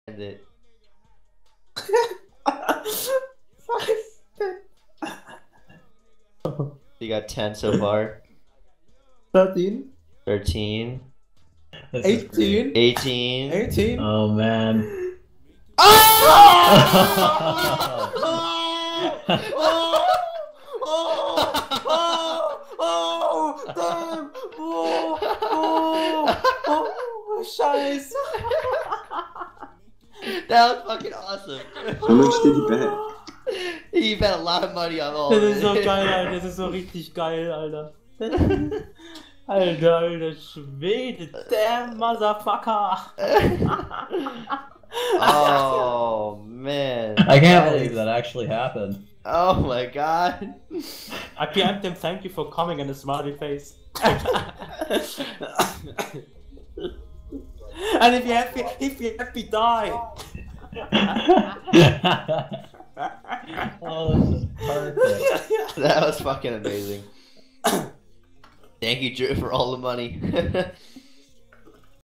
End it. You got 10 so far. 13. 13. 18. 18. 18. Oh man. Damn! Scheiße! That was fucking awesome. How much did he bet? He bet a lot of money on all Das of ist it. so geil, Alter. Das ist so richtig geil, Alter. Alter Schwede. Damn, Motherfucker. Oh man. I can't believe that actually happened. Oh my god. I PM'd him, thank you for coming, and a smiley face. And if you're happy, die. Oh, this is perfect. That was fucking amazing. Thank you, Drew, for all the money.